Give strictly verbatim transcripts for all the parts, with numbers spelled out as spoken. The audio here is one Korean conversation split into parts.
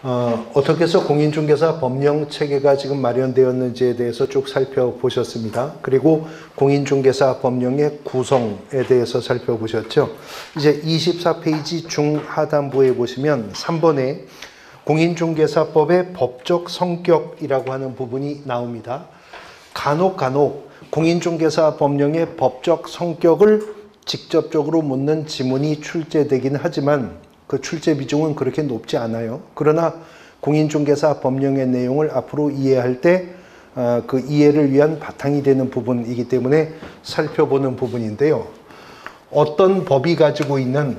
어, 어떻게 해서 공인중개사 법령 체계가 지금 마련되었는지에 대해서 쭉 살펴보셨습니다. 그리고 공인중개사 법령의 구성에 대해서 살펴보셨죠. 이제 이십사 페이지 중하단부에 보시면 삼 번에 공인중개사법의 법적 성격이라고 하는 부분이 나옵니다. 간혹 간혹 공인중개사 법령의 법적 성격을 직접적으로 묻는 지문이 출제되긴 하지만 그 출제 비중은 그렇게 높지 않아요. 그러나 공인중개사 법령의 내용을 앞으로 이해할 때 그 이해를 위한 바탕이 되는 부분이기 때문에 살펴보는 부분인데요. 어떤 법이 가지고 있는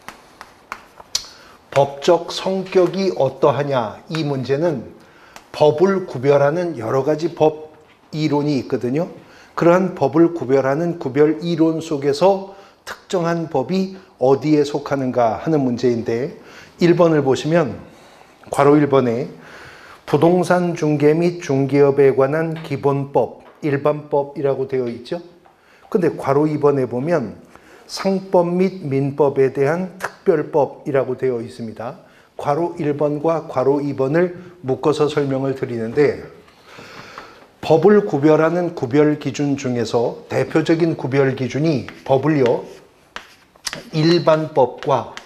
법적 성격이 어떠하냐, 이 문제는 법을 구별하는 여러 가지 법 이론이 있거든요. 그러한 법을 구별하는 구별 이론 속에서 특정한 법이 어디에 속하는가 하는 문제인데, 일 번을 보시면 괄호 일 번에 부동산 중개 및 중개업에 관한 기본법, 일반법이라고 되어 있죠. 근데 괄호 이 번에 보면 상법 및 민법에 대한 특별법이라고 되어 있습니다. 괄호 일 번과 괄호 이 번을 묶어서 설명을 드리는데, 법을 구별하는 구별 기준 중에서 대표적인 구별 기준이 법을요, 일반법과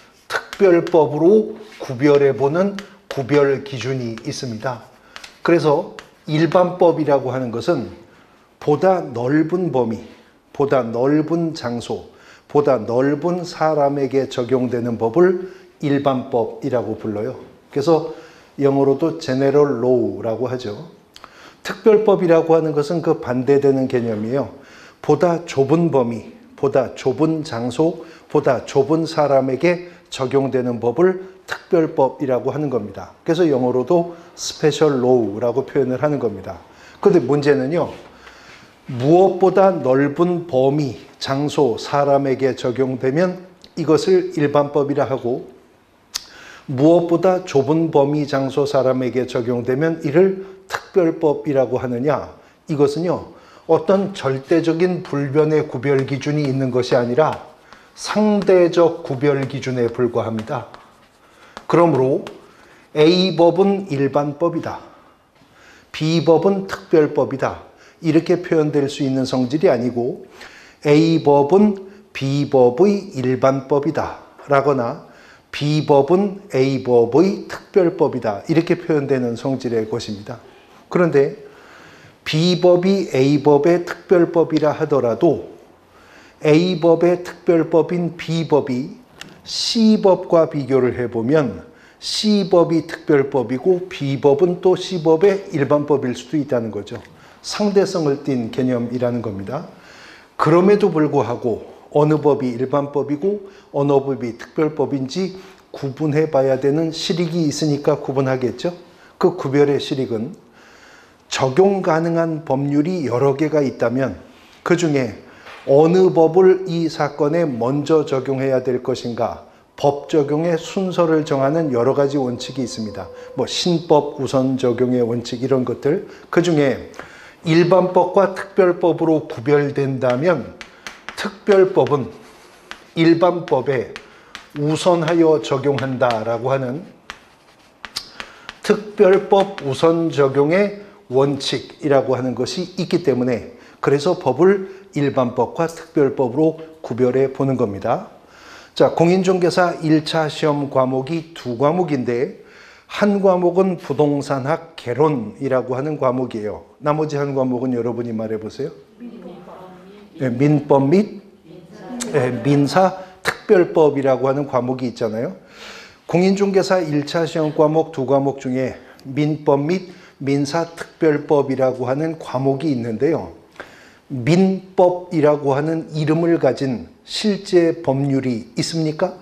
특별법으로 구별해보는 구별 기준이 있습니다. 그래서 일반법이라고 하는 것은 보다 넓은 범위, 보다 넓은 장소, 보다 넓은 사람에게 적용되는 법을 일반법이라고 불러요. 그래서 영어로도 General Law라고 하죠. 특별법이라고 하는 것은 그 반대되는 개념이에요. 보다 좁은 범위, 보다 좁은 장소, 보다 좁은 사람에게 적용되는 법을 특별법이라고 하는 겁니다. 그래서 영어로도 Special Law라고 표현을 하는 겁니다. 그런데 문제는요, 무엇보다 넓은 범위, 장소, 사람에게 적용되면 이것을 일반법이라 하고, 무엇보다 좁은 범위, 장소, 사람에게 적용되면 이를 특별법이라고 하느냐, 이것은요, 어떤 절대적인 불변의 구별 기준이 있는 것이 아니라 상대적 구별 기준에 불과합니다. 그러므로 A법은 일반법이다, B법은 특별법이다, 이렇게 표현될 수 있는 성질이 아니고 A법은 B법의 일반법이다 라거나 B법은 A법의 특별법이다, 이렇게 표현되는 성질의 것입니다. 그런데 B법이 A법의 특별법이라 하더라도 A법의 특별법인 B법이 C법과 비교를 해보면 C법이 특별법이고 B법은 또 C법의 일반법일 수도 있다는 거죠. 상대성을 띤 개념이라는 겁니다. 그럼에도 불구하고 어느 법이 일반법이고 어느 법이 특별법인지 구분해 봐야 되는 실익이 있으니까 구분하겠죠. 그 구별의 실익은 적용 가능한 법률이 여러 개가 있다면 그 중에 어느 법을 이 사건에 먼저 적용해야 될 것인가, 법 적용의 순서를 정하는 여러 가지 원칙이 있습니다. 뭐 신법 우선 적용의 원칙, 이런 것들. 그 중에 일반법과 특별법으로 구별된다면 특별법은 일반법에 우선하여 적용한다라고 하는 특별법 우선 적용의 원칙이라고 하는 것이 있기 때문에, 그래서 법을 일반법과 특별법으로 구별해 보는 겁니다. 자, 공인중개사 일 차 시험 과목이 두 과목인데, 한 과목은 부동산학 개론이라고 하는 과목이에요. 나머지 한 과목은 여러분이 말해 보세요. 네, 민법 및 네, 민사 특별법이라고 하는 과목이 있잖아요. 공인중개사 일 차 시험 과목 두 과목 중에 민법 및 민사특별법이라고 하는 과목이 있는데요. 민법이라고 하는 이름을 가진 실제 법률이 있습니까?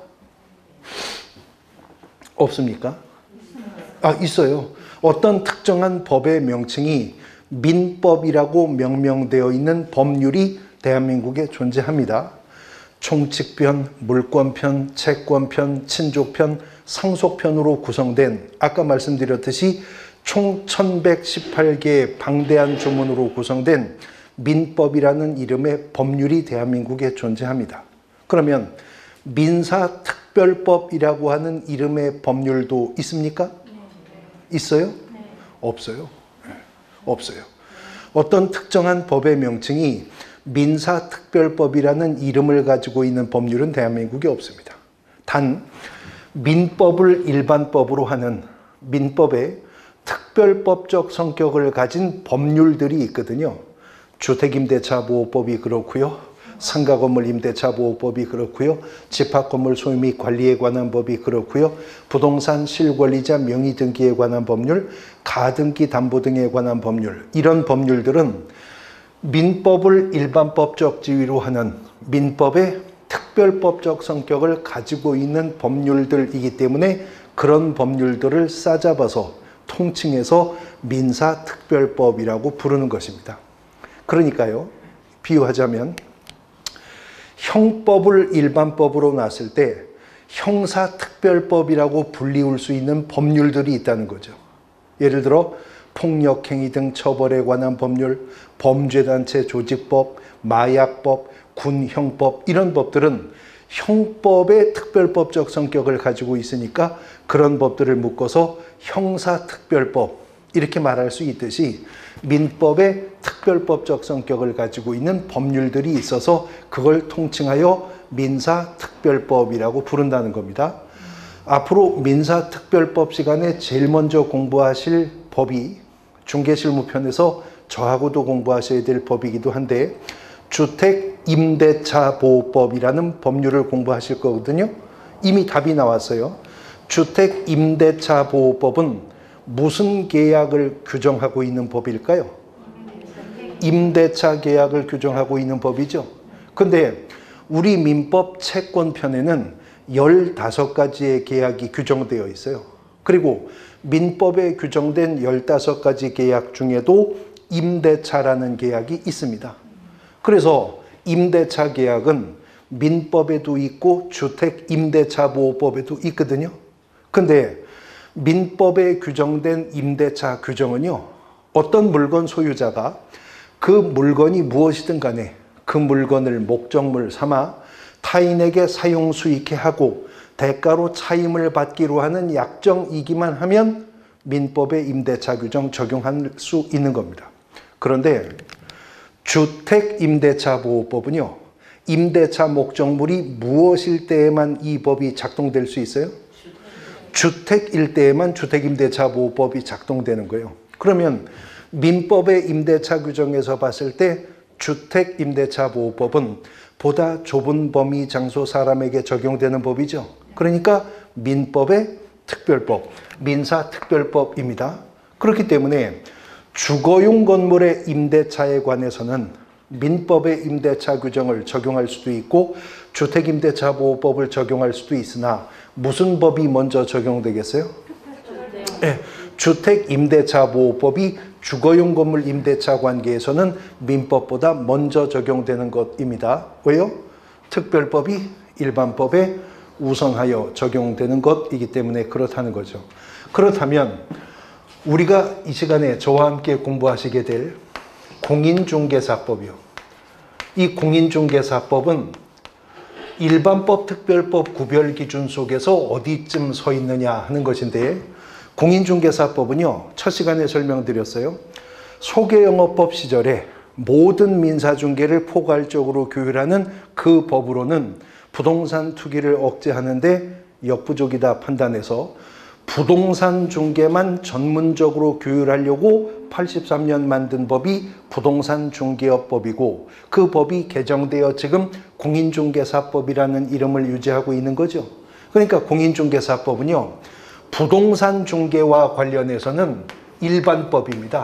없습니까? 아, 있어요. 어떤 특정한 법의 명칭이 민법이라고 명명되어 있는 법률이 대한민국에 존재합니다. 총칙편, 물권편, 채권편, 친족편, 상속편으로 구성된, 아까 말씀드렸듯이 총 천백십팔 개의 방대한 조문으로 구성된 민법이라는 이름의 법률이 대한민국에 존재합니다. 그러면 민사특별법이라고 하는 이름의 법률도 있습니까? 네. 있어요? 네. 없어요. 없어요. 어떤 특정한 법의 명칭이 민사특별법이라는 이름을 가지고 있는 법률은 대한민국에 없습니다. 단 민법을 일반법으로 하는 민법의 특별법적 성격을 가진 법률들이 있거든요. 주택임대차보호법이 그렇고요. 상가건물 임대차보호법이 그렇고요. 집합건물 소유 및 관리에 관한 법이 그렇고요. 부동산 실권리자 명의등기에 관한 법률, 가등기 담보 등에 관한 법률, 이런 법률들은 민법을 일반법적 지위로 하는 민법의 특별법적 성격을 가지고 있는 법률들이기 때문에 그런 법률들을 싸잡아서 통칭해서 민사특별법이라고 부르는 것입니다. 그러니까요, 비유하자면 형법을 일반법으로 놨을 때 형사특별법이라고 불리울 수 있는 법률들이 있다는 거죠. 예를 들어 폭력행위 등 처벌에 관한 법률, 범죄단체 조직법, 마약법, 군형법, 이런 법들은 형법의 특별법적 성격을 가지고 있으니까 그런 법들을 묶어서 형사특별법 이렇게 말할 수 있듯이 민법의 특별법적 성격을 가지고 있는 법률들이 있어서 그걸 통칭하여 민사특별법이라고 부른다는 겁니다. 앞으로 민사특별법 시간에 제일 먼저 공부하실 법이 중개실무편에서 저하고도 공부하셔야 될 법이기도 한데 주택임대차보호법이라는 법률을 공부하실 거거든요. 이미 답이 나왔어요. 주택임대차보호법은 무슨 계약을 규정하고 있는 법일까요? 임대차 계약을 규정하고 있는 법이죠. 근데 우리 민법 채권편에는 열다섯 가지의 계약이 규정되어 있어요. 그리고 민법에 규정된 열다섯 가지 계약 중에도 임대차라는 계약이 있습니다. 그래서 임대차 계약은 민법에도 있고 주택임대차보호법에도 있거든요. 근데 민법에 규정된 임대차 규정은요, 어떤 물건 소유자가 그 물건이 무엇이든 간에 그 물건을 목적물 삼아 타인에게 사용 수익해 하고 대가로 차임을 받기로 하는 약정이기만 하면 민법의 임대차 규정 적용할 수 있는 겁니다. 그런데 주택임대차보호법은요, 임대차 목적물이 무엇일 때에만 이 법이 작동될 수 있어요? 주택일 때에만 주택임대차보호법이 작동되는 거예요. 그러면 민법의 임대차 규정에서 봤을 때 주택임대차보호법은 보다 좁은 범위 장소 사람에게 적용되는 법이죠. 그러니까 민법의 특별법, 민사특별법입니다. 그렇기 때문에 주거용 건물의 임대차에 관해서는 민법의 임대차 규정을 적용할 수도 있고 주택임대차보호법을 적용할 수도 있으나 무슨 법이 먼저 적용되겠어요? 네, 주택임대차보호법이 주거용 건물 임대차 관계에서는 민법보다 먼저 적용되는 것입니다. 왜요? 특별법이 일반법에 우선하여 적용되는 것이기 때문에 그렇다는 거죠. 그렇다면 우리가 이 시간에 저와 함께 공부하시게 될 공인중개사법이요. 이 공인중개사법은 일반법, 특별법 구별 기준 속에서 어디쯤 서 있느냐 하는 것인데, 공인중개사법은요, 첫 시간에 설명드렸어요. 소개영업법 시절에 모든 민사중개를 포괄적으로 규율하는 그 법으로는 부동산 투기를 억제하는데 역부족이다 판단해서 부동산 중개만 전문적으로 규율하려고 팔십삼 년 만든 법이 부동산 중개업법이고, 그 법이 개정되어 지금 공인중개사법이라는 이름을 유지하고 있는 거죠. 그러니까 공인중개사법은요, 부동산 중개와 관련해서는 일반법입니다.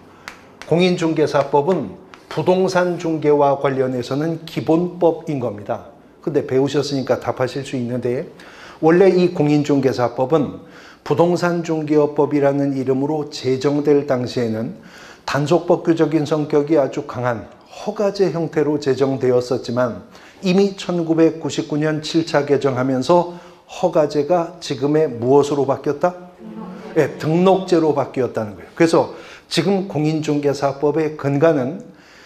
공인중개사법은 부동산 중개와 관련해서는 기본법인 겁니다. 근데 배우셨으니까 답하실 수 있는데, 원래 이 공인중개사법은 부동산 중개업법이라는 이름으로 제정될 당시에는 단속법규적인 성격이 아주 강한 허가제 형태로 제정되었었지만 이미 천구백구십구 년 칠 차 개정하면서 허가제가 지금의 무엇으로 바뀌었다? 네, 등록제로 바뀌었다는 거예요. 그래서 지금 공인중개사법의 근간은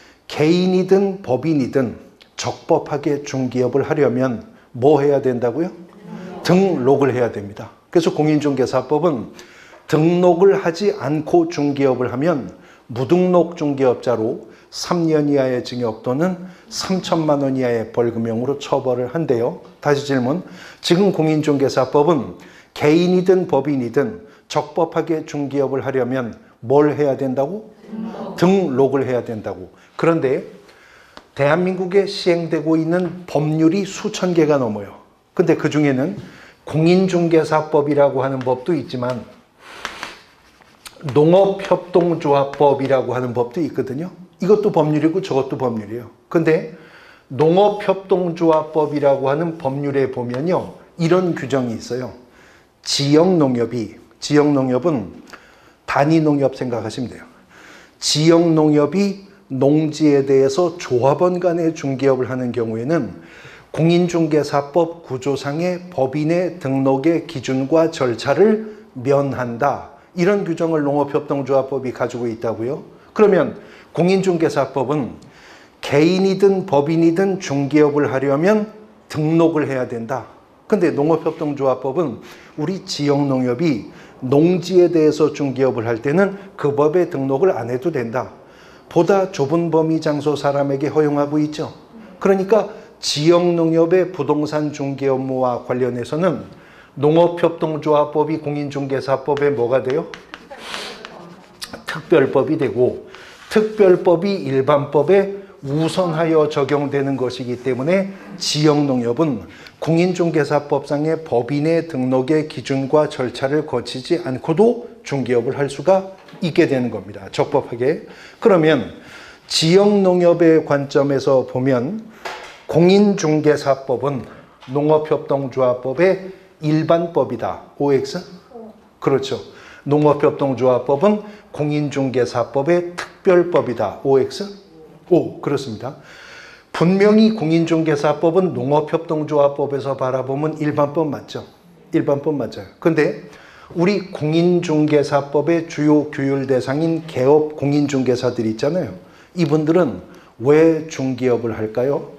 개인이든 법인이든 적법하게 중개업을 하려면 뭐 해야 된다고요? 등록을 해야 됩니다. 그래서 공인중개사법은 등록을 하지 않고 중개업을 하면 무등록 중개업자로 삼 년 이하의 징역 또는 삼천만 원 이하의 벌금형으로 처벌을 한대요. 다시 질문. 지금 공인중개사법은 개인이든 법인이든 적법하게 중개업을 하려면 뭘 해야 된다고? 등록. 등록을 해야 된다고. 그런데 대한민국에 시행되고 있는 법률이 수천 개가 넘어요. 근데 그 중에는 공인중개사법이라고 하는 법도 있지만 농업협동조합법이라고 하는 법도 있거든요. 이것도 법률이고 저것도 법률이에요. 근데 농업협동조합법이라고 하는 법률에 보면요, 이런 규정이 있어요. 지역농협이, 지역농협은 단위농협 생각하시면 돼요. 지역농협이 농지에 대해서 조합원 간의 중개업을 하는 경우에는 공인중개사법 구조상의 법인의 등록의 기준과 절차를 면한다. 이런 규정을 농업협동조합법이 가지고 있다고요. 그러면 공인중개사법은 개인이든 법인이든 중개업을 하려면 등록을 해야 된다. 근데 농업협동조합법은 우리 지역농협이 농지에 대해서 중개업을 할 때는 그 법에 등록을 안 해도 된다. 보다 좁은 범위 장소 사람에게 허용하고 있죠. 그러니까 지역농협의 부동산 중개 업무와 관련해서는 농업협동조합법이 공인중개사법에 뭐가 돼요? 특별법이 되고, 특별법이 일반법에 우선하여 적용되는 것이기 때문에 지역농협은 공인중개사법상의 법인의 등록의 기준과 절차를 거치지 않고도 중개업을 할 수가 있게 되는 겁니다. 적법하게. 그러면 지역농협의 관점에서 보면 공인중개사법은 농업협동조합법의 일반법이다. 오엑스? 그렇죠. 농업협동조합법은 공인중개사법의 특별법이다. 오엑스? 오, 그렇습니다. 분명히 공인중개사법은 농업협동조합법에서 바라보면 일반법 맞죠? 일반법 맞아요. 근데 우리 공인중개사법의 주요 규율 대상인 개업 공인중개사들 있잖아요. 이분들은 왜 중개업을 할까요?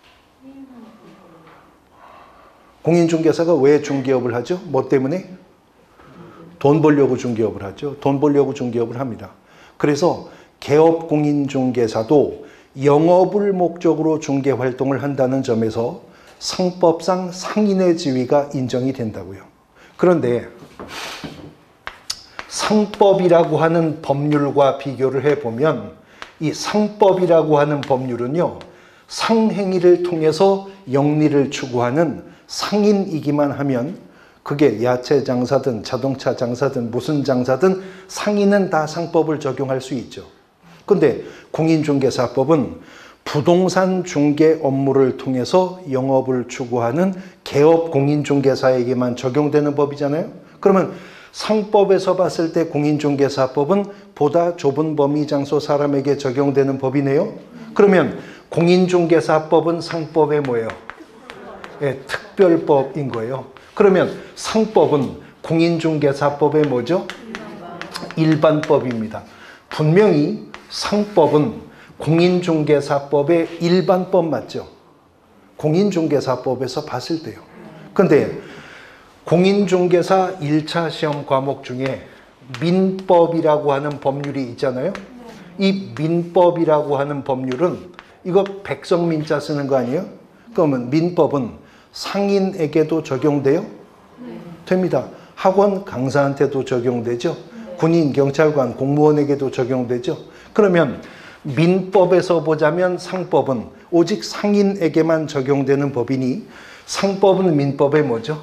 공인중개사가 왜 중개업을 하죠? 뭐 때문에? 돈 벌려고 중개업을 하죠. 돈 벌려고 중개업을 합니다. 그래서 개업 공인중개사도 영업을 목적으로 중개 활동을 한다는 점에서 상법상 상인의 지위가 인정이 된다고요. 그런데 상법이라고 하는 법률과 비교를 해보면 이 상법이라고 하는 법률은요, 상행위를 통해서 영리를 추구하는 상인이기만 하면 그게 야채 장사든 자동차 장사든 무슨 장사든 상인은 다 상법을 적용할 수 있죠. 근데 공인중개사법은 부동산 중개 업무를 통해서 영업을 추구하는 개업 공인중개사에게만 적용되는 법이잖아요. 그러면 상법에서 봤을 때 공인중개사법은 보다 좁은 범위 장소 사람에게 적용되는 법이네요. 그러면 공인중개사법은 상법의 뭐예요? 예, 특별법인 거예요. 그러면 상법은 공인중개사법의 뭐죠? 일반법입니다. 분명히 상법은 공인중개사법의 일반법 맞죠? 공인중개사법에서 봤을 때요. 근데 공인중개사 일 차 시험 과목 중에 민법이라고 하는 법률이 있잖아요. 이 민법이라고 하는 법률은 이거 백성민자 쓰는 거 아니에요? 그러면 민법은 상인에게도 적용돼요? 됩니다. 학원 강사한테도 적용되죠. 군인, 경찰관, 공무원에게도 적용되죠. 그러면 민법에서 보자면 상법은 오직 상인에게만 적용되는 법이니 상법은 민법의 뭐죠?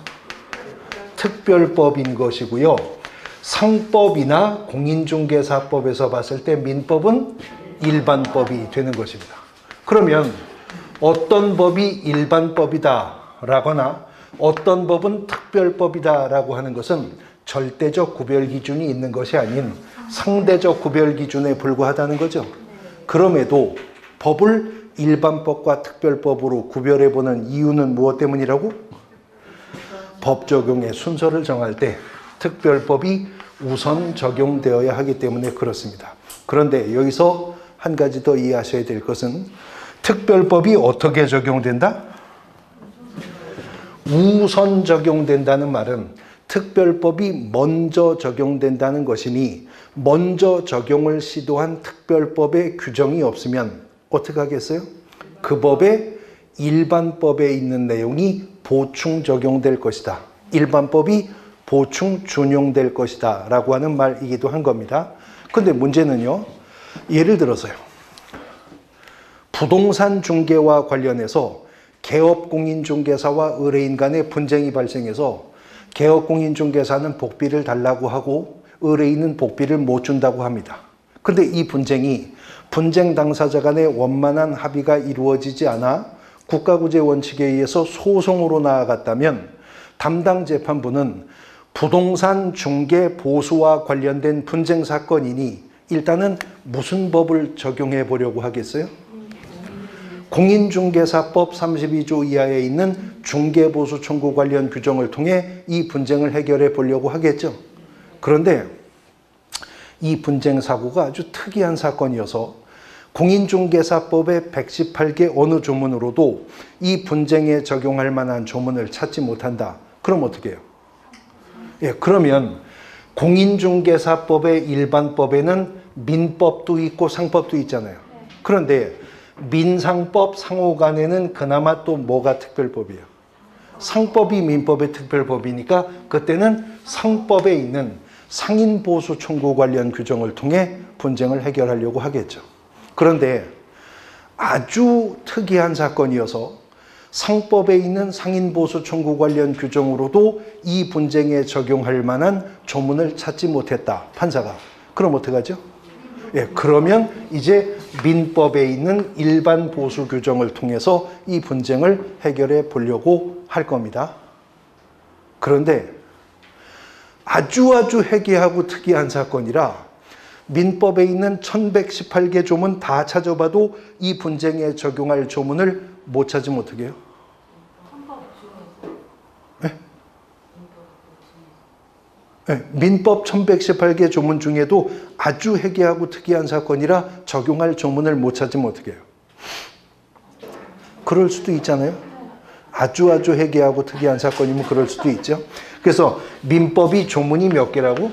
특별법인 것이고요. 상법이나 공인중개사법에서 봤을 때 민법은 일반법이 되는 것입니다. 그러면 어떤 법이 일반법이다 라거나 어떤 법은 특별법이다 라고 하는 것은 절대적 구별 기준이 있는 것이 아닌 상대적 구별 기준에 불과하다는 거죠. 그럼에도 법을 일반법과 특별법으로 구별해보는 이유는 무엇 때문이라고? 법 적용의 순서를 정할 때 특별법이 우선 적용되어야 하기 때문에 그렇습니다. 그런데 여기서 한 가지 더 이해하셔야 될 것은 특별법이 어떻게 적용된다? 우선 적용된다는 말은 특별법이 먼저 적용된다는 것이니 먼저 적용을 시도한 특별법의 규정이 없으면 어떻게 하겠어요? 그 법의 일반법에 있는 내용이 보충 적용될 것이다. 일반법이 보충 준용될 것이다 라고 하는 말이기도 한 겁니다. 근데 문제는요, 예를 들어서요, 부동산 중개와 관련해서 개업공인중개사와 의뢰인 간의 분쟁이 발생해서 개업공인중개사는 복비를 달라고 하고 의뢰인은 복비를 못 준다고 합니다. 근데 이 분쟁이 분쟁 당사자 간의 원만한 합의가 이루어지지 않아 국가구제 원칙에 의해서 소송으로 나아갔다면 담당 재판부는 부동산 중개 보수와 관련된 분쟁 사건이니 일단은 무슨 법을 적용해 보려고 하겠어요? 공인중개사법 삼십이 조 이하에 있는 중개보수 청구 관련 규정을 통해 이 분쟁을 해결해 보려고 하겠죠. 그런데 이 분쟁 사고가 아주 특이한 사건이어서 공인중개사법의 백십팔 개 어느 조문으로도 이 분쟁에 적용할 만한 조문을 찾지 못한다. 그럼 어떻게 해요? 예, 그러면 공인중개사법의 일반법에는 민법도 있고 상법도 있잖아요. 그런데 민상법 상호간에는 그나마 또 뭐가 특별법이에요? 상법이 민법의 특별법이니까 그때는 상법에 있는 상인보수 청구 관련 규정을 통해 분쟁을 해결하려고 하겠죠. 그런데 아주 특이한 사건이어서 상법에 있는 상인보수 청구 관련 규정으로도 이 분쟁에 적용할 만한 조문을 찾지 못했다, 판사가. 그럼 어떡하죠? 예, 그러면 이제 민법에 있는 일반 보수 규정을 통해서 이 분쟁을 해결해 보려고 할 겁니다. 그런데 아주 아주 해괴하고 특이한 사건이라 민법에 있는 천백십팔 개 조문 다 찾아봐도 이 분쟁에 적용할 조문을 못 찾으면 어떻게 해요? 네? 네, 민법 천백십팔 개 조문 중에도 아주 해괴하고 특이한 사건이라 적용할 조문을 못 찾으면 어떻게 해요? 그럴 수도 있잖아요. 아주 아주 해괴하고 특이한 사건이면 그럴 수도 있죠. 그래서 민법이 조문이 몇 개라고?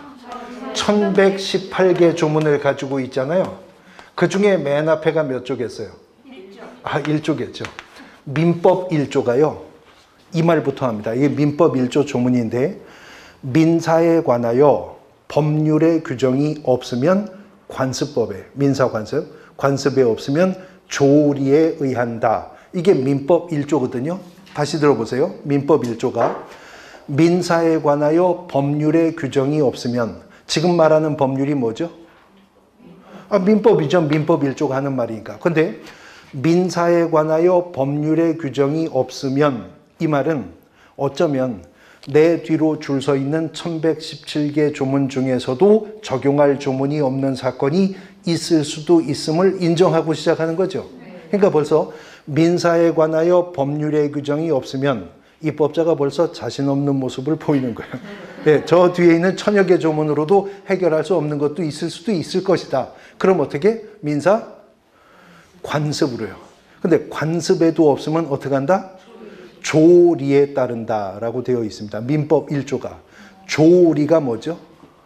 천백십팔 개 조문을 가지고 있잖아요. 그 중에 맨 앞에가 몇 조겠어요? 아, 일 조겠죠. 민법 일 조가요. 이 말부터 합니다. 이게 민법 일 조 조문인데 민사에 관하여 법률의 규정이 없으면 관습법에, 민사관습, 관습에 없으면 조리에 의한다. 이게 민법 일 조거든요. 다시 들어보세요. 민법 일 조가 민사에 관하여 법률의 규정이 없으면, 지금 말하는 법률이 뭐죠? 아, 민법이죠. 민법 일 조가 하는 말이니까. 근데 민사에 관하여 법률의 규정이 없으면, 이 말은 어쩌면 내 뒤로 줄 서 있는 천백십칠 개 조문 중에서도 적용할 조문이 없는 사건이 있을 수도 있음을 인정하고 시작하는 거죠. 그러니까 벌써 민사에 관하여 법률의 규정이 없으면 입법자가 벌써 자신 없는 모습을 보이는 거예요. 네, 저 뒤에 있는 천여 개 조문으로도 해결할 수 없는 것도 있을 수도 있을 것이다. 그럼 어떻게? 민사 관습으로요. 근데 관습에도 없으면 어떻게 한다? 조리에 따른다라고 되어 있습니다. 민법 일 조가. 조리가 뭐죠?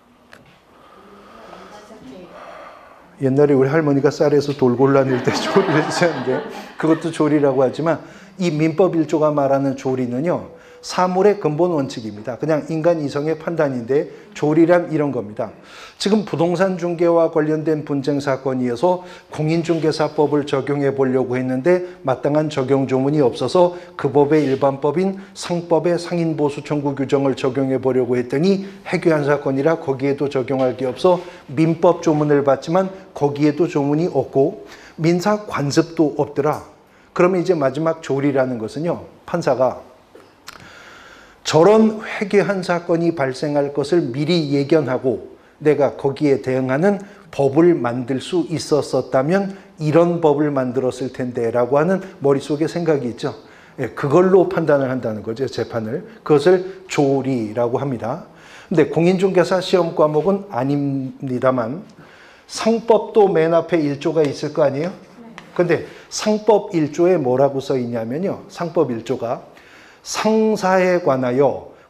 옛날에 우리 할머니가 쌀에서 돌골라낼 때 조리를 쓰셨는데 그것도 조리라고 하지만 이 민법 일 조가 말하는 조리는요, 사물의 근본 원칙입니다. 그냥 인간 이성의 판단인데 조리란 이런 겁니다. 지금 부동산 중개와 관련된 분쟁 사건이어서 공인중개사법을 적용해 보려고 했는데 마땅한 적용 조문이 없어서 그 법의 일반법인 상법의 상인보수 청구 규정을 적용해 보려고 했더니 해괴한 사건이라 거기에도 적용할 게 없어 민법 조문을 봤지만 거기에도 조문이 없고 민사 관습도 없더라. 그러면 이제 마지막 조리라는 것은요, 판사가 저런 회개한 사건이 발생할 것을 미리 예견하고 내가 거기에 대응하는 법을 만들 수 있었었다면 이런 법을 만들었을 텐데 라고 하는 머릿속에 생각이 있죠. 예, 그걸로 판단을 한다는 거죠, 재판을. 그것을 조리라고 합니다. 근데 공인중개사 시험 과목은 아닙니다만 상법도 맨 앞에 일 조가 있을 거 아니에요? 근데 상법 일 조에 뭐라고 써 있냐면요, 상법 일 조가 상사에 관하여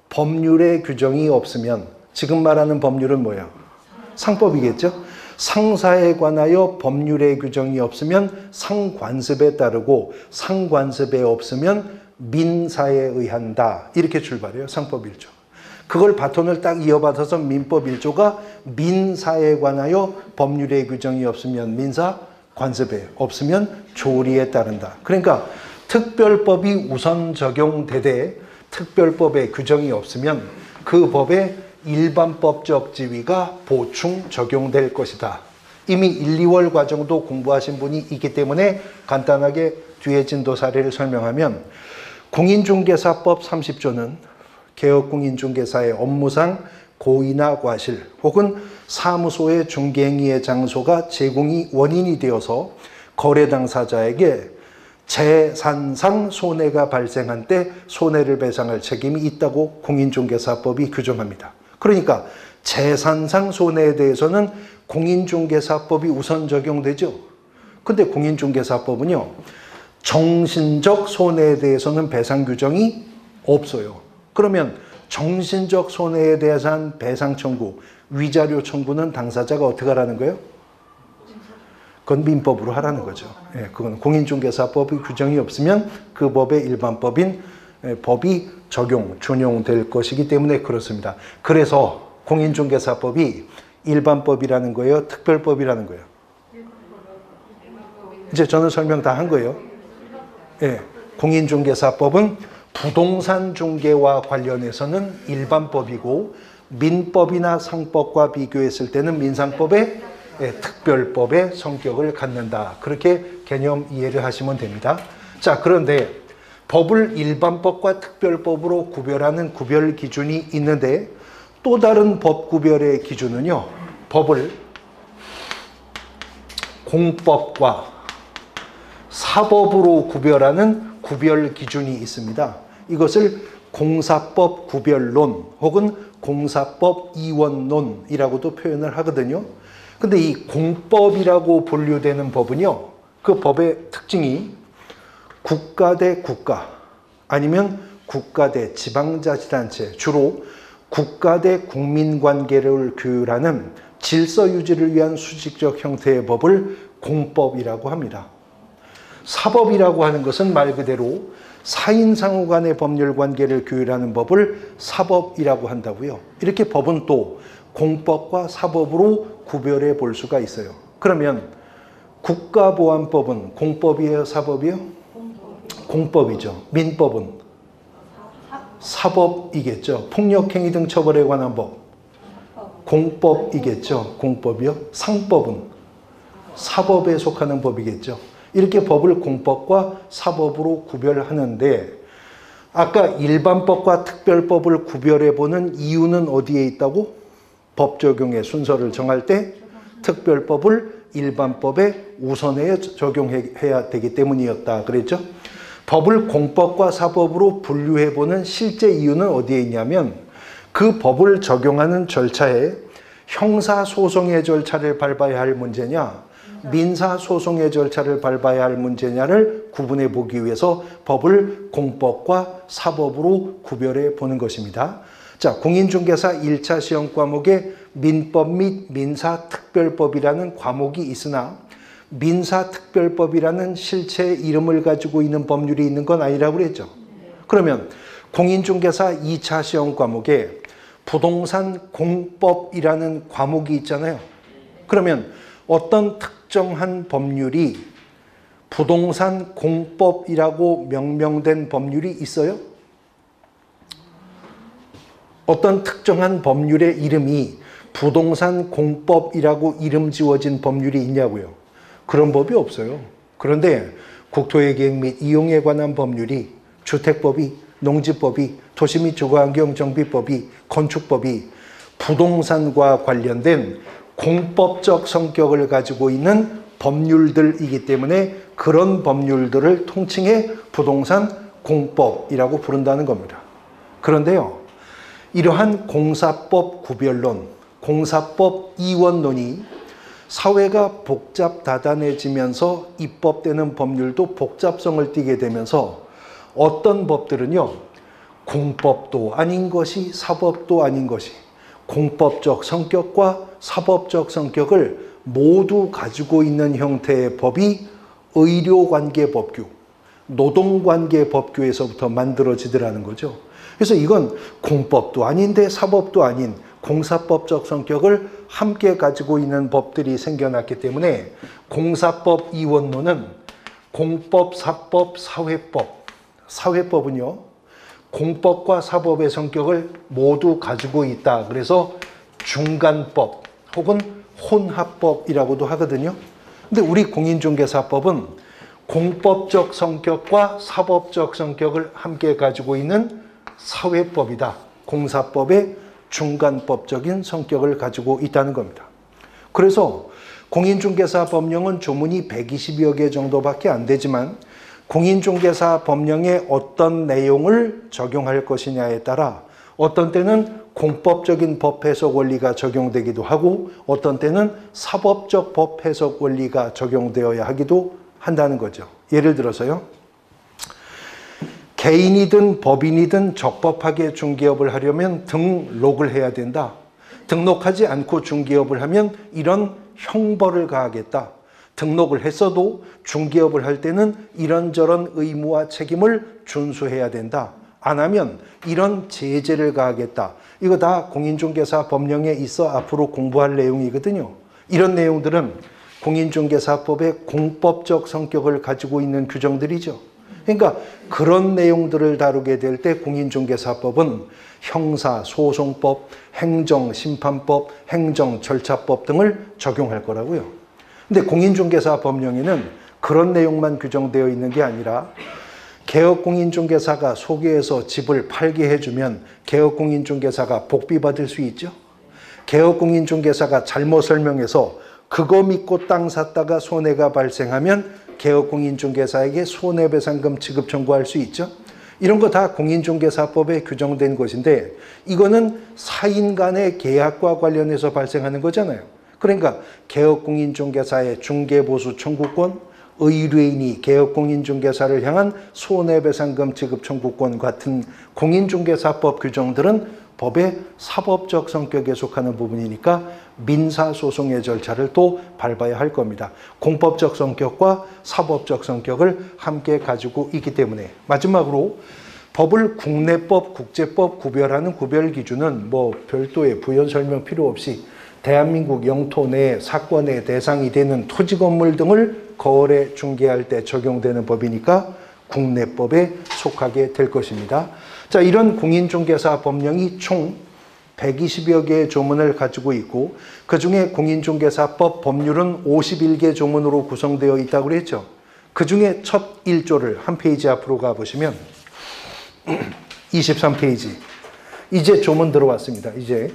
법률의 규정이 없으면, 지금 말하는 법률은 뭐야? 상법이겠죠? 상사에 관하여 법률의 규정이 없으면 상관습에 따르고, 상관습에 없으면 민사에 의한다. 이렇게 출발해요. 상법 일 조. 그걸 바톤을 딱 이어받아서 민법 일 조가 민사에 관하여 법률의 규정이 없으면 민사, 관습에 없으면 조리에 따른다. 그러니까 특별법이 우선 적용되되 특별법에 규정이 없으면 그 법에 일반법적 지위가 보충 적용될 것이다. 이미 일, 이월 과정도 공부하신 분이 있기 때문에 간단하게 뒤에 진도 사례를 설명하면, 공인중개사법 삼십 조는 개업공인중개사의 업무상 고의나 과실 혹은 사무소의 중개행위의 장소가 제공이 원인이 되어서 거래 당사자에게 재산상 손해가 발생한 때 손해를 배상할 책임이 있다고 공인중개사법이 규정합니다. 그러니까 재산상 손해에 대해서는 공인중개사법이 우선 적용되죠. 근데 공인중개사법은요, 정신적 손해에 대해서는 배상 규정이 없어요. 그러면 정신적 손해에 대한 배상 청구, 위자료 청구는 당사자가 어떻게 하라는 거예요? 그건 민법으로 하라는 거죠. 예, 그건 공인중개사법의 규정이 없으면 그 법의 일반법인 예, 법이 적용, 준용될 것이기 때문에 그렇습니다. 그래서 공인중개사법이 일반법이라는 거예요? 특별법이라는 거예요? 이제 저는 설명 다 한 거예요. 예, 공인중개사법은 부동산 중개와 관련해서는 일반법이고, 민법이나 상법과 비교했을 때는 민상법의 예, 특별법의 성격을 갖는다. 그렇게 개념 이해를 하시면 됩니다. 자, 그런데 법을 일반법과 특별법으로 구별하는 구별 기준이 있는데, 또 다른 법 구별의 기준은요, 법을 공법과 사법으로 구별하는 구별 기준이 있습니다. 이것을 공사법 구별론 혹은 공사법 이원론이라고도 표현을 하거든요. 근데 이 공법이라고 분류되는 법은요, 그 법의 특징이 국가 대 국가 아니면 국가 대 지방자치단체, 주로 국가 대 국민 관계를 규율하는 질서 유지를 위한 수직적 형태의 법을 공법이라고 합니다. 사법이라고 하는 것은 말 그대로 사인 상호 간의 법률 관계를 규율하는 법을 사법이라고 한다고요. 이렇게 법은 또 공법과 사법으로 구별해 볼 수가 있어요. 그러면 국가보안법은 공법이에요, 사법이에요? 공법이죠. 민법은 사법이겠죠. 폭력행위 등 처벌에 관한 법 공법이겠죠. 공법이요. 상법은 사법에 속하는 법이겠죠. 이렇게 법을 공법과 사법으로 구별하는데, 아까 일반법과 특별법을 구별해보는 이유는 어디에 있다고? 법 적용의 순서를 정할 때 특별법을 일반법에 우선에 적용해야 되기 때문이었다 그랬죠. 법을 공법과 사법으로 분류해보는 실제 이유는 어디에 있냐면, 그 법을 적용하는 절차에 형사소송의 절차를 밟아야 할 문제냐, 민사소송의 절차를 밟아야 할 문제냐를 구분해 보기 위해서 법을 공법과 사법으로 구별해 보는 것입니다. 자, 공인중개사 일 차 시험 과목에 민법 및 민사특별법이라는 과목이 있으나 민사특별법이라는 실체 이름을 가지고 있는 법률이 있는 건 아니라고 그랬죠. 그러면 공인중개사 이 차 시험 과목에 부동산 공법이라는 과목이 있잖아요. 그러면 어떤 특정한 법률이 부동산 공법이라고 명명된 법률이 있어요? 어떤 특정한 법률의 이름이 부동산 공법이라고 이름 지워진 법률이 있냐고요? 그런 법이 없어요. 그런데 국토의 계획 및 이용에 관한 법률이 주택법이, 농지법이, 도시 및 주거환경 정비법이, 건축법이 부동산과 관련된 공법적 성격을 가지고 있는 법률들이기 때문에 그런 법률들을 통칭해 부동산 공법이라고 부른다는 겁니다. 그런데요, 이러한 공사법 구별론, 공사법 이원론이 사회가 복잡다단해지면서 입법되는 법률도 복잡성을 띠게 되면서 어떤 법들은요, 공법도 아닌 것이 사법도 아닌 것이 공법적 성격과 사법적 성격을 모두 가지고 있는 형태의 법이 의료관계법규, 노동관계법규에서부터 만들어지더라는 거죠. 그래서 이건 공법도 아닌데 사법도 아닌 공사법적 성격을 함께 가지고 있는 법들이 생겨났기 때문에 공사법 이원론은 공법, 사법, 사회법, 사회법은요 공법과 사법의 성격을 모두 가지고 있다. 그래서 중간법 혹은 혼합법이라고도 하거든요. 근데 우리 공인중개사법은 공법적 성격과 사법적 성격을 함께 가지고 있는 사회법이다. 공사법의 중간법적인 성격을 가지고 있다는 겁니다. 그래서 공인중개사 법령은 조문이 백이십여 개 정도밖에 안 되지만 공인중개사 법령에 어떤 내용을 적용할 것이냐에 따라 어떤 때는 공법적인 법 해석 원리가 적용되기도 하고 어떤 때는 사법적 법 해석 원리가 적용되어야 하기도 한다는 거죠. 예를 들어서요. 개인이든 법인이든 적법하게 중개업을 하려면 등록을 해야 된다. 등록하지 않고 중개업을 하면 이런 형벌을 가하겠다. 등록을 했어도 중개업을 할 때는 이런저런 의무와 책임을 준수해야 된다. 안 하면 이런 제재를 가하겠다. 이거 다 공인중개사 법령에 있어 앞으로 공부할 내용이거든요. 이런 내용들은 공인중개사법의 공법적 성격을 가지고 있는 규정들이죠. 그러니까 그런 내용들을 다루게 될 때 공인중개사법은 형사소송법, 행정심판법, 행정절차법 등을 적용할 거라고요. 근데 공인중개사 법령에는 그런 내용만 규정되어 있는 게 아니라 개업공인중개사가 소개해서 집을 팔게 해주면 개업공인중개사가 복비받을 수 있죠. 개업공인중개사가 잘못 설명해서 그거 믿고 땅 샀다가 손해가 발생하면 개업공인중개사에게 손해배상금 지급 청구할 수 있죠. 이런 거 다 공인중개사법에 규정된 것인데 이거는 사인 간의 계약과 관련해서 발생하는 거잖아요. 그러니까 개업공인중개사의 중개보수 청구권, 의뢰인이 개업공인중개사를 향한 손해배상금 지급 청구권 같은 공인중개사법 규정들은 법의 사법적 성격에 속하는 부분이니까 민사소송의 절차를 또 밟아야 할 겁니다. 공법적 성격과 사법적 성격을 함께 가지고 있기 때문에. 마지막으로 법을 국내법, 국제법 구별하는 구별 기준은 뭐 별도의 부연 설명 필요 없이 대한민국 영토 내 사건의 대상이 되는 토지 건물 등을 거래 중개할 때 적용되는 법이니까 국내법에 속하게 될 것입니다. 자, 이런 공인중개사 법령이 총 백이십여 개의 조문을 가지고 있고 그중에 공인중개사법 법률은 오십일 개 조문으로 구성되어 있다고 그랬죠. 그중에 첫 일 조를 한 페이지 앞으로 가보시면 이십삼 페이지. 이제 조문 들어왔습니다. 이제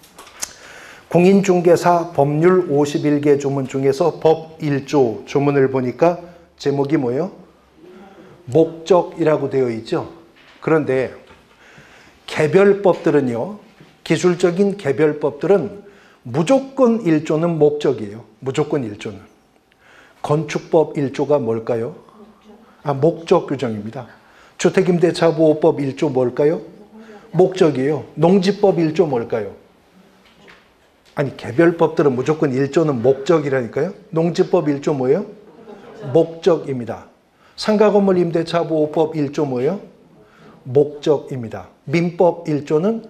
공인중개사 법률 오십일 개 조문 중에서 법 일 조 조문을 보니까 제목이 뭐예요? 목적이라고 되어 있죠. 그런데 개별법들은요, 기술적인 개별법들은 무조건 일 조는 목적이에요. 무조건 일 조는. 건축법 일 조가 뭘까요? 아, 목적 규정입니다. 주택임대차보호법 일 조 뭘까요? 목적이에요. 농지법 일 조 뭘까요? 아니, 개별법들은 무조건 일 조는 목적이라니까요. 농지법 일 조 뭐예요? 목적입니다. 상가건물 임대차보호법 일 조 뭐예요? 목적입니다. 민법 일 조는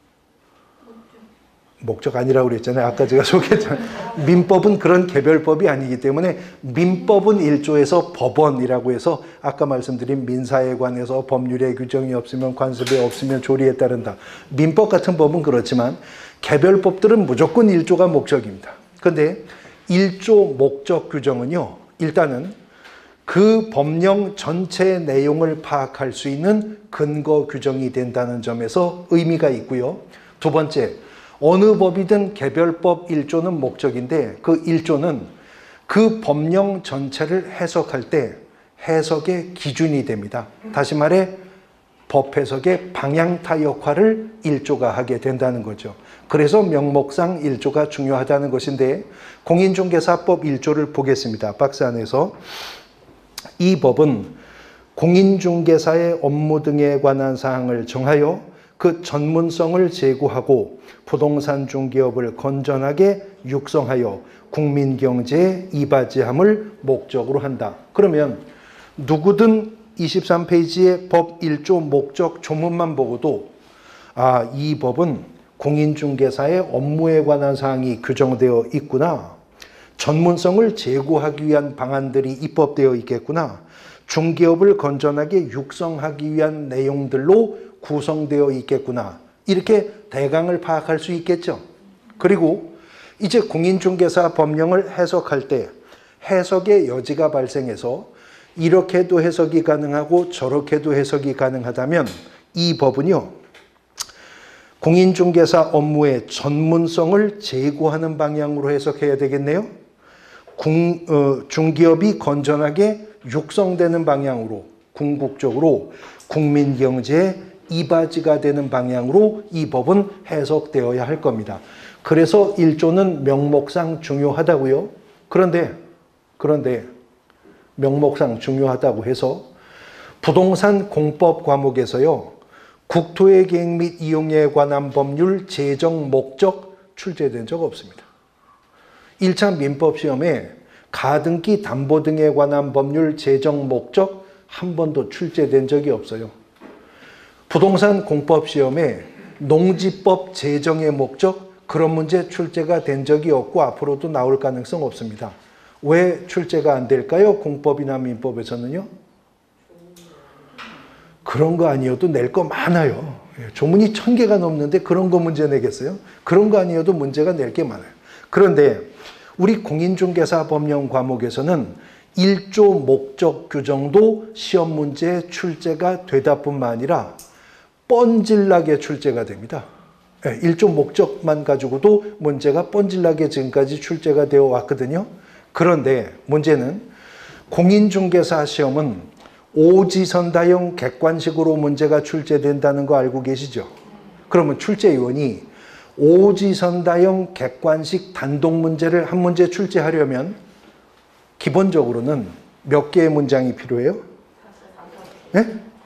목적 아니라고 그랬잖아요. 아까 제가 소개했잖아요. 민법은 그런 개별법이 아니기 때문에 민법은 일 조에서 법원이라고 해서 아까 말씀드린 민사에 관해서 법률에 규정이 없으면 관습이 없으면 조리에 따른다. 민법 같은 법은 그렇지만 개별법들은 무조건 일 조가 목적입니다. 그런데 일 조 목적 규정은요. 일단은 그 법령 전체 내용을 파악할 수 있는 근거 규정이 된다는 점에서 의미가 있고요. 두 번째, 어느 법이든 개별법 일 조는 목적인데 그 일 조는 그 법령 전체를 해석할 때 해석의 기준이 됩니다. 다시 말해 법 해석의 방향타 역할을 일 조가 하게 된다는 거죠. 그래서 명목상 일 조가 중요하다는 것인데 공인중개사법 일 조를 보겠습니다. 박스 안에서 이 법은 공인중개사의 업무 등에 관한 사항을 정하여 그 전문성을 제고하고 부동산 중개업을 건전하게 육성하여 국민 경제에 이바지함을 목적으로 한다. 그러면 누구든 이십삼 페이지의 법 일 조 목적 조문만 보고도 아, 이 법은 공인중개사의 업무에 관한 사항이 규정되어 있구나. 전문성을 제고하기 위한 방안들이 입법되어 있겠구나. 중개업을 건전하게 육성하기 위한 내용들로 구성되어 있겠구나. 이렇게 대강을 파악할 수 있겠죠. 그리고 이제 공인중개사 법령을 해석할 때 해석의 여지가 발생해서 이렇게도 해석이 가능하고 저렇게도 해석이 가능하다면 이 법은요, 공인중개사 업무의 전문성을 제고하는 방향으로 해석해야 되겠네요. 공, 어, 중기업이 건전하게 육성되는 방향으로, 궁극적으로 국민 경제에 이바지가 되는 방향으로 이 법은 해석되어야 할 겁니다. 그래서 일 조는 명목상 중요하다고요. 그런데 그런데 명목상 중요하다고 해서 부동산 공법 과목에서요, 국토의 계획 및 이용에 관한 법률 제정 목적 출제된 적 없습니다. 일 차 민법 시험에 가등기 담보 등에 관한 법률 제정 목적 한 번도 출제된 적이 없어요. 부동산 공법 시험에 농지법 제정의 목적, 그런 문제 출제가 된 적이 없고 앞으로도 나올 가능성 없습니다. 왜 출제가 안 될까요? 공법이나 민법에서는요. 그런 거 아니어도 낼 거 많아요. 조문이 천 개가 넘는데 그런 거 문제 내겠어요? 그런 거 아니어도 문제가 낼 게 많아요. 그런데 우리 공인중개사 법령 과목에서는 일 조 목적 규정도 시험 문제에 출제가 되다 뿐만 아니라 뻔질나게 출제가 됩니다. 일 조 목적만 가지고도 문제가 뻔질나게 지금까지 출제가 되어 왔거든요. 그런데 문제는 공인중개사 시험은 오지선다형 객관식으로 문제가 출제된다는 거 알고 계시죠? 그러면 출제위원이 오지선다형 객관식 단독 문제를 한 문제 출제하려면 기본적으로는 몇 개의 문장이 필요해요? 네?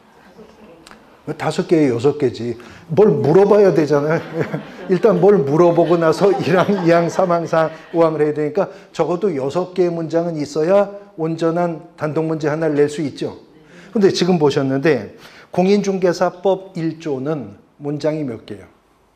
다섯 개에 여섯 개지. 뭘 물어봐야 되잖아요. 일단 뭘 물어보고 나서 일 항, 이 항, 삼 항, 사 항, 오 항을 해야 되니까 적어도 여섯 개의 문장은 있어야 온전한 단독 문제 하나를 낼 수 있죠. 근데 지금 보셨는데 공인중개사법 일 조는 문장이 몇 개예요?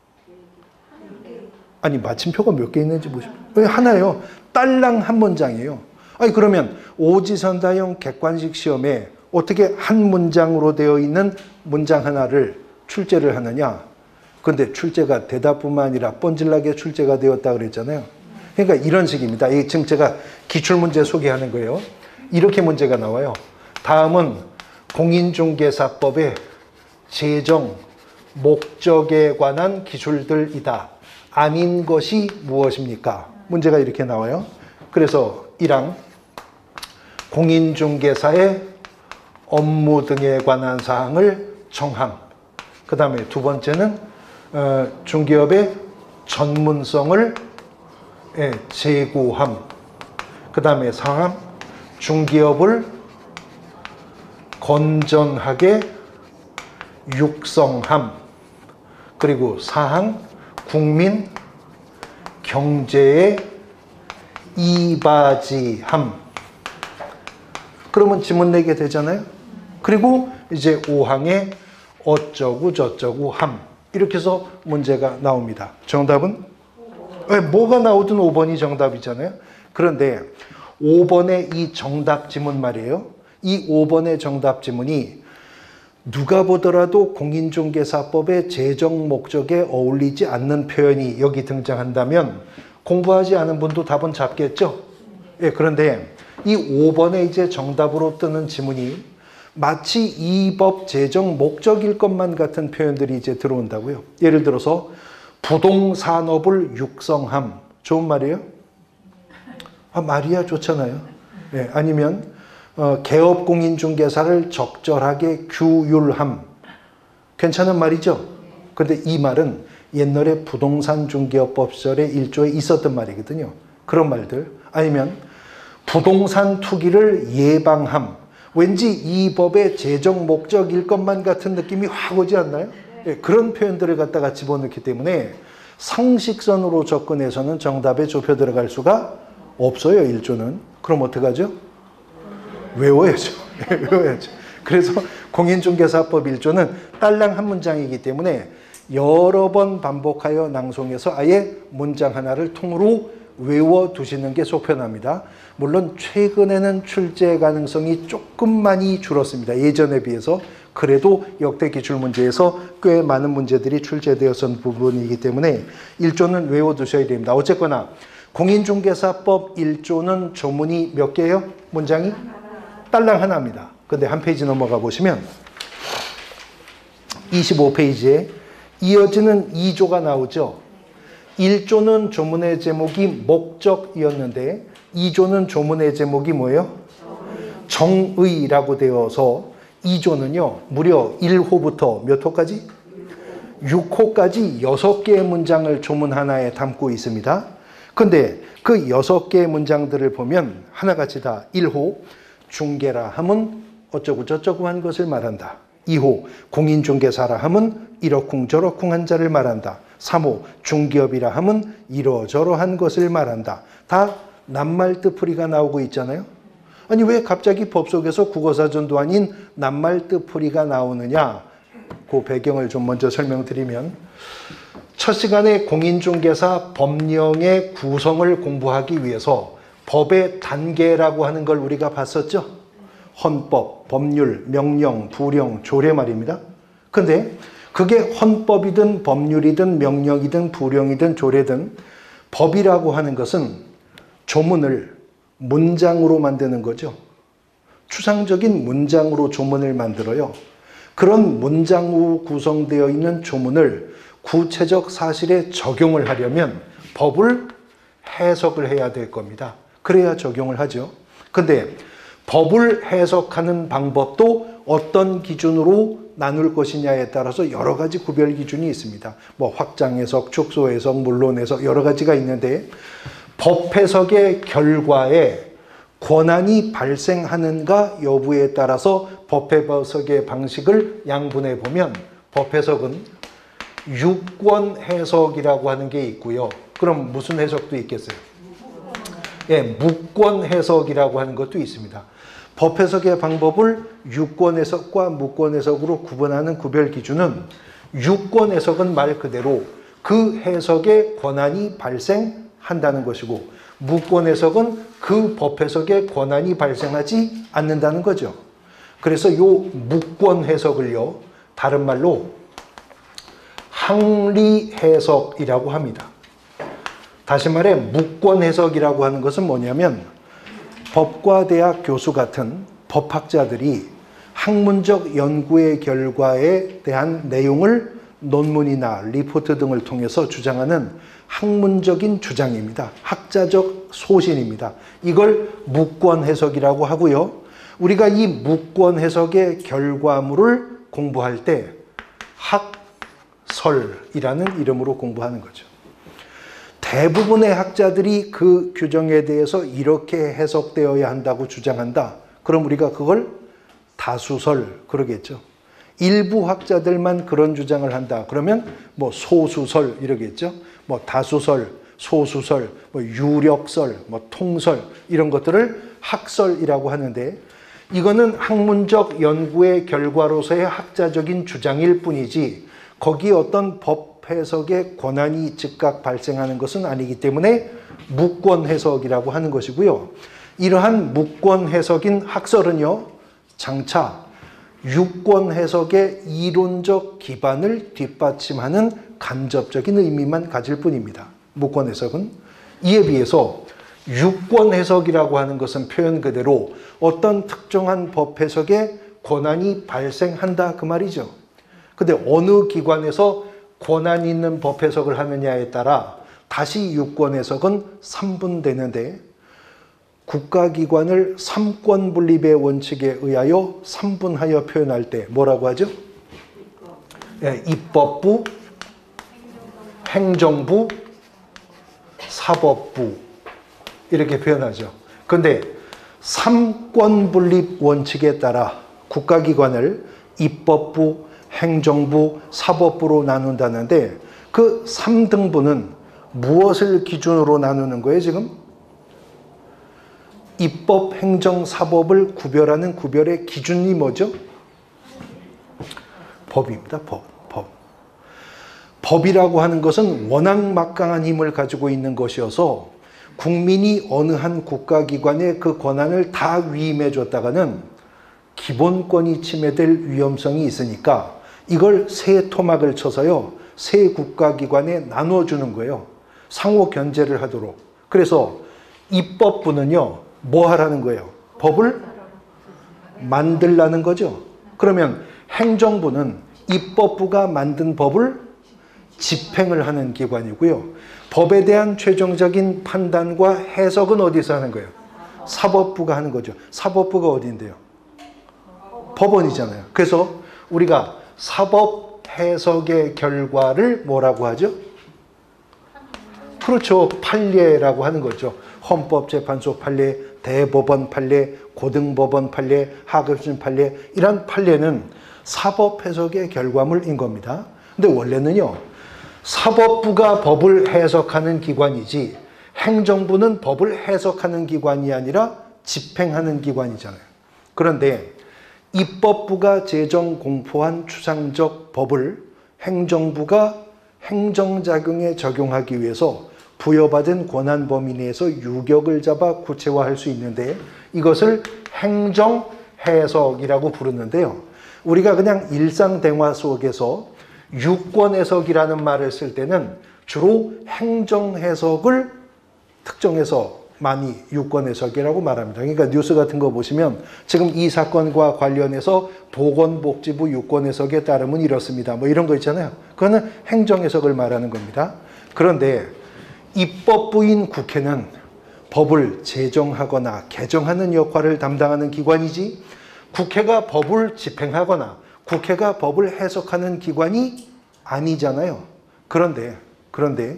아니 마침표가 몇 개 있는지 보십시오. 하나요. 딸랑 한 문장이에요. 아니 그러면 오지선다형 객관식 시험에 어떻게 한 문장으로 되어 있는 문장 하나를 출제를 하느냐. 근데 출제가 되다 뿐만 아니라 뻔질나게 출제가 되었다 그랬잖아요. 그러니까 이런 식입니다. 이 지금 제가 기출문제 소개하는 거예요. 이렇게 문제가 나와요. 다음은 공인중개사법의 제정 목적에 관한 기술들이다. 아닌 것이 무엇입니까? 문제가 이렇게 나와요. 그래서 일 항 공인중개사의 업무 등에 관한 사항을 정함. 그 다음에 두 번째는 어, 중개업의 전문성을 예, 제고함. 그 다음에 사 항 중개업을 건전하게 육성함. 그리고 사 항 국민 경제에 이바지함. 그러면 지문 내게 되잖아요. 그리고 이제 오 항에 어쩌고 저쩌고 함. 이렇게 해서 문제가 나옵니다. 정답은? 네, 뭐가 나오든 오 번이 정답이잖아요. 그런데 오 번의 이 정답 지문 말이에요. 이 오 번의 정답 지문이 누가 보더라도 공인중개사법의 제정 목적에 어울리지 않는 표현이 여기 등장한다면 공부하지 않은 분도 답은 잡겠죠? 예, 그런데 이 오 번에 이제 정답으로 뜨는 지문이 마치 이 법 제정 목적일 것만 같은 표현들이 이제 들어온다고요. 예를 들어서 부동산업을 육성함. 좋은 말이에요? 아, 말이야 좋잖아요. 예, 아니면 어, 개업공인중개사를 적절하게 규율함. 괜찮은 말이죠? 근데 이 말은 옛날에 부동산중개업법 시절에 일 조에 있었던 말이거든요. 그런 말들. 아니면 부동산 투기를 예방함. 왠지 이 법의 제정 목적일 것만 같은 느낌이 확 오지 않나요? 예, 그런 표현들을 갖다가 집어넣기 때문에 상식선으로 접근해서는 정답에 좁혀 들어갈 수가 없어요. 일 조는. 그럼 어떡하죠? 외워야죠. 외워야죠. 그래서 공인중개사법 일 조는 딸랑 한 문장이기 때문에 여러 번 반복하여 낭송해서 아예 문장 하나를 통으로 외워두시는 게 속편합니다. 물론 최근에는 출제 가능성이 조금 많이 줄었습니다. 예전에 비해서. 그래도 역대 기출문제에서 꽤 많은 문제들이 출제되었던 부분이기 때문에 일 조는 외워두셔야 됩니다. 어쨌거나 공인중개사법 일 조는 조문이 몇 개예요? 문장이? 딸랑 하나입니다. 근데 한 페이지 넘어가 보시면 이십오 페이지에 이어지는 이 조가 나오죠. 일 조는 조문의 제목이 목적이었는데 이 조는 조문의 제목이 뭐예요? 정의라고 되어서 이 조는요 무려 일 호부터 몇 호까지? 육 호까지 여섯 개의 문장을 조문 하나에 담고 있습니다. 근데 그 여섯 개의 문장들을 보면 하나같이 다 일 호 중개라 함은 어쩌고 저쩌고 한 것을 말한다. 이 호 공인중개사라 함은 이러쿵저러쿵 한 자를 말한다. 삼 호 중기업이라 함은 이러저러한 것을 말한다. 다 낱말 뜻풀이가 나오고 있잖아요. 아니 왜 갑자기 법 속에서 국어사전도 아닌 낱말 뜻풀이가 나오느냐. 그 배경을 좀 먼저 설명드리면 첫 시간에 공인중개사 법령의 구성을 공부하기 위해서 법의 단계라고 하는 걸 우리가 봤었죠. 헌법, 법률, 명령, 부령, 조례 말입니다. 근데 그게 헌법이든 법률이든 명령이든 부령이든 조례든 법이라고 하는 것은 조문을 문장으로 만드는 거죠. 추상적인 문장으로 조문을 만들어요. 그런 문장으로 구성되어 있는 조문을 구체적 사실에 적용을 하려면 법을 해석을 해야 될 겁니다. 그래야 적용을 하죠. 근데 법을 해석하는 방법도 어떤 기준으로 나눌 것이냐에 따라서 여러 가지 구별 기준이 있습니다. 뭐 확장 해석, 축소 해석, 물론 해석 여러 가지가 있는데 법 해석의 결과에 권한이 발생하는가 여부에 따라서 법 해석의 방식을 양분해 보면 법 해석은 유권 해석이라고 하는 게 있고요. 그럼 무슨 해석도 있겠어요? 예, 무권 해석이라고 하는 것도 있습니다. 법 해석의 방법을 유권 해석과 무권 해석으로 구분하는 구별 기준은 유권 해석은 말 그대로 그 해석의 권한이 발생한다는 것이고 무권 해석은 그 법 해석의 권한이 발생하지 않는다는 거죠. 그래서 이 무권 해석을요 다른 말로 항리 해석이라고 합니다. 다시 말해 무권 해석이라고 하는 것은 뭐냐면 법과대학 교수 같은 법학자들이 학문적 연구의 결과에 대한 내용을 논문이나 리포트 등을 통해서 주장하는 학문적인 주장입니다. 학자적 소신입니다. 이걸 무권 해석이라고 하고요. 우리가 이 무권 해석의 결과물을 공부할 때 학설이라는 이름으로 공부하는 거죠. 대부분의 학자들이 그 규정에 대해서 이렇게 해석되어야 한다고 주장한다. 그럼 우리가 그걸 다수설 그러겠죠. 일부 학자들만 그런 주장을 한다. 그러면 뭐 소수설 이러겠죠. 뭐 다수설, 소수설, 뭐 유력설, 뭐 통설 이런 것들을 학설이라고 하는데 이거는 학문적 연구의 결과로서의 학자적인 주장일 뿐이지 거기에 어떤 법 해석의 권한이 즉각 발생하는 것은 아니기 때문에 무권 해석이라고 하는 것이고요. 이러한 무권 해석인 학설은요, 장차 유권 해석의 이론적 기반을 뒷받침하는 간접적인 의미만 가질 뿐입니다. 무권 해석은. 이에 비해서 유권 해석이라고 하는 것은 표현 그대로 어떤 특정한 법 해석의 권한이 발생한다 그 말이죠. 근데 어느 기관에서 권한 있는 법 해석을 하느냐에 따라 다시 유권 해석은 삼분되는데 국가기관을 삼권 분립의 원칙에 의하여 삼분하여 표현할 때 뭐라고 하죠? 네, 입법부, 행정부, 사법부 이렇게 표현하죠. 그런데 삼권 분립 원칙에 따라 국가기관을 입법부, 행정부, 사법부로 나눈다는데 그 삼 등분은 무엇을 기준으로 나누는 거예요, 지금? 입법, 행정, 사법을 구별하는 구별의 기준이 뭐죠? 법입니다, 법. 법. 법이라고 하는 것은 워낙 막강한 힘을 가지고 있는 것이어서 국민이 어느 한 국가기관에 그 권한을 다 위임해 줬다가는 기본권이 침해될 위험성이 있으니까 이걸 세 토막을 쳐서요, 세 국가기관에 나눠주는 거예요. 상호 견제를 하도록. 그래서 입법부는요, 뭐 하라는 거예요? 법을 만들라는 거죠. 그러면 행정부는 입법부가 만든 법을 집행을 하는 기관이고요. 법에 대한 최종적인 판단과 해석은 어디서 하는 거예요? 사법부가 하는 거죠. 사법부가 어디인데요? 법원이잖아요. 그래서 우리가 사법 해석의 결과를 뭐라고 하죠? 그렇죠. 판례라고 하는 거죠. 헌법재판소 판례, 대법원 판례, 고등법원 판례, 하급심 판례, 이런 판례는 사법 해석의 결과물인 겁니다. 근데 원래는요, 사법부가 법을 해석하는 기관이지 행정부는 법을 해석하는 기관이 아니라 집행하는 기관이잖아요. 그런데 입법부가 제정 공포한 추상적 법을 행정부가 행정작용에 적용하기 위해서 부여받은 권한 범위 내에서 유격을 잡아 구체화할 수 있는데 이것을 행정해석이라고 부르는데요. 우리가 그냥 일상 대화 속에서 유권해석이라는 말을 쓸 때는 주로 행정해석을 특정해서 많이 유권해석이라고 말합니다. 그러니까 뉴스 같은 거 보시면 지금 이 사건과 관련해서 보건복지부 유권해석에 따르면 이렇습니다. 뭐 이런 거 있잖아요. 그거는 행정해석을 말하는 겁니다. 그런데 입법부인 국회는 법을 제정하거나 개정하는 역할을 담당하는 기관이지 국회가 법을 집행하거나 국회가 법을 해석하는 기관이 아니잖아요. 그런데 그런데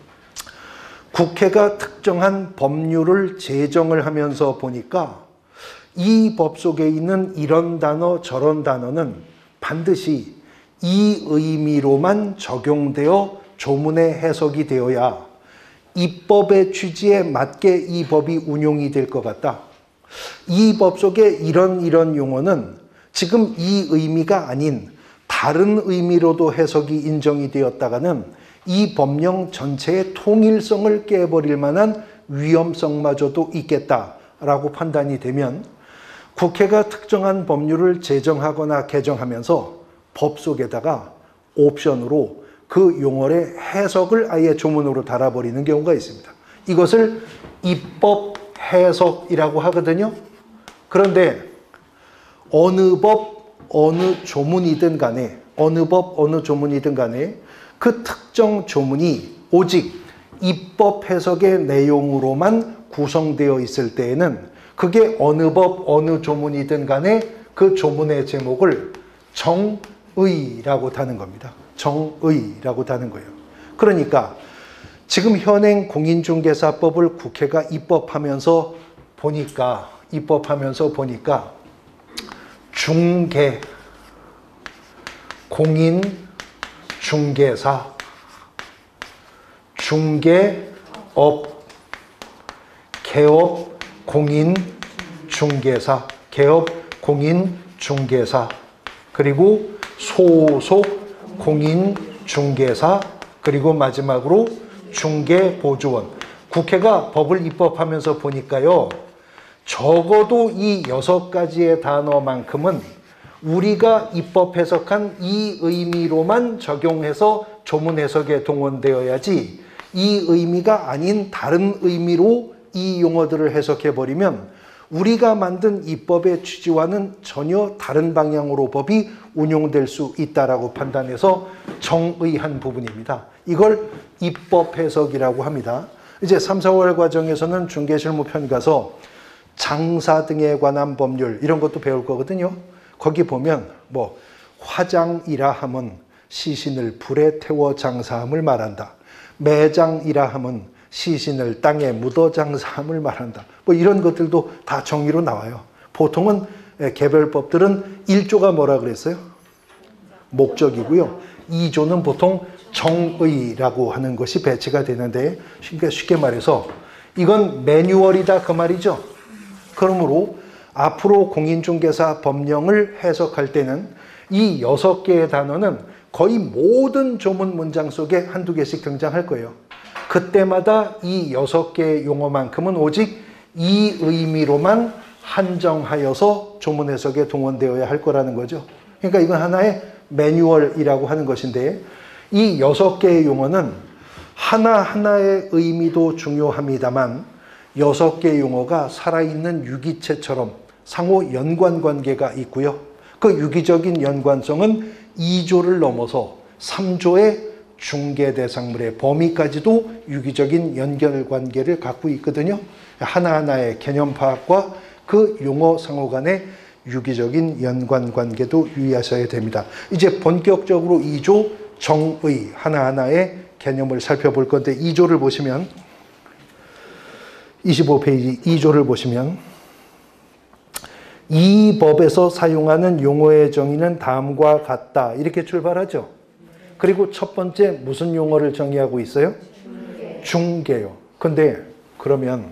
국회가 특정한 법률을 제정을 하면서 보니까 이 법 속에 있는 이런 단어 저런 단어는 반드시 이 의미로만 적용되어 조문의 해석이 되어야 입법의 취지에 맞게 이 법이 운용이 될 것 같다. 이 법 속에 이런 이런 용어는 지금 이 의미가 아닌 다른 의미로도 해석이 인정이 되었다가는 이 법령 전체의 통일성을 깨버릴 만한 위험성마저도 있겠다라고 판단이 되면 국회가 특정한 법률을 제정하거나 개정하면서 법 속에다가 옵션으로 그 용어의 해석을 아예 조문으로 달아버리는 경우가 있습니다. 이것을 입법 해석이라고 하거든요. 그런데 어느 법, 어느 조문이든 간에 어느 법, 어느 조문이든 간에 그 특정 조문이 오직 입법 해석의 내용으로만 구성되어 있을 때에는 그게 어느 법, 어느 조문이든 간에 그 조문의 제목을 정의라고 다는 겁니다. 정의라고 다는 거예요. 그러니까 지금 현행 공인중개사법을 국회가 입법하면서 보니까 입법하면서 보니까 중개, 공인중개사, 중개업, 개업, 공인중개사, 개업, 공인중개사, 그리고 소속 공인중개사, 그리고 마지막으로 중개보조원. 국회가 법을 입법하면서 보니까요, 적어도 이 여섯 가지의 단어만큼은 우리가 입법 해석한 이 의미로만 적용해서 조문 해석에 동원되어야지 이 의미가 아닌 다른 의미로 이 용어들을 해석해버리면 우리가 만든 입법의 취지와는 전혀 다른 방향으로 법이 운용될 수 있다라고 판단해서 정의한 부분입니다. 이걸 입법 해석이라고 합니다. 이제 삼, 사월 과정에서는 중개실무편 가서 장사 등에 관한 법률 이런 것도 배울 거거든요. 거기 보면 뭐 화장이라 함은 시신을 불에 태워 장사함을 말한다. 매장이라 함은 시신을 땅에 묻어 장사함을 말한다. 뭐 이런 것들도 다 정의로 나와요. 보통은 개별법들은 일 조가 뭐라 그랬어요? 목적이고요. 이 조는 보통 정의라고 하는 것이 배치가 되는데, 쉽게 말해서 이건 매뉴얼이다 그 말이죠. 그러므로 앞으로 공인중개사 법령을 해석할 때는 이 여섯 개의 단어는 거의 모든 조문 문장 속에 한두 개씩 등장할 거예요. 그때마다 이 여섯 개의 용어만큼은 오직 이 의미로만 한정하여서 조문 해석에 동원되어야 할 거라는 거죠. 그러니까 이건 하나의 매뉴얼이라고 하는 것인데, 이 여섯 개의 용어는 하나하나의 의미도 중요합니다만 여섯 개의 용어가 살아있는 유기체처럼 상호 연관관계가 있고요. 그 유기적인 연관성은 이 조를 넘어서 삼 조의 중개대상물의 범위까지도 유기적인 연결관계를 갖고 있거든요. 하나하나의 개념 파악과 그 용어 상호 간의 유기적인 연관관계도 유의하셔야 됩니다. 이제 본격적으로 이 조 정의 하나하나의 개념을 살펴볼 건데, 이 조를 보시면 이십오 페이지 이 조를 보시면 이 법에서 사용하는 용어의 정의는 다음과 같다 이렇게 출발하죠. 그리고 첫 번째 무슨 용어를 정의하고 있어요? 중개. 중개요. 근데 그러면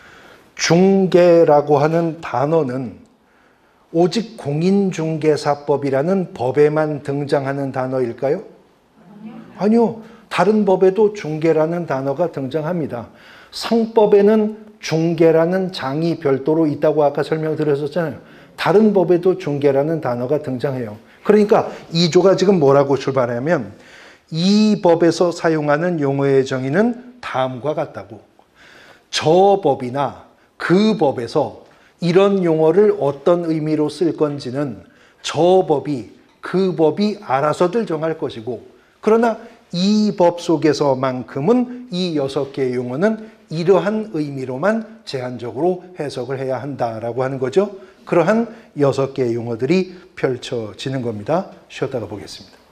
중개라고 하는 단어는 오직 공인중개사법이라는 법에만 등장하는 단어일까요? 아니요. 아니요. 다른 법에도 중개라는 단어가 등장합니다. 상법에는 중개라는 장이 별도로 있다고 아까 설명드렸었잖아요. 다른 법에도 중개라는 단어가 등장해요. 그러니까 이 조가 지금 뭐라고 출발하냐면 이 법에서 사용하는 용어의 정의는 다음과 같다고. 저 법이나 그 법에서 이런 용어를 어떤 의미로 쓸 건지는 저 법이 그 법이 알아서들 정할 것이고, 그러나 이 법 속에서만큼은 이 여섯 개의 용어는 이러한 의미로만 제한적으로 해석을 해야 한다라고 하는 거죠. 그러한 여섯 개의 용어들이 펼쳐지는 겁니다. 쉬었다가 보겠습니다.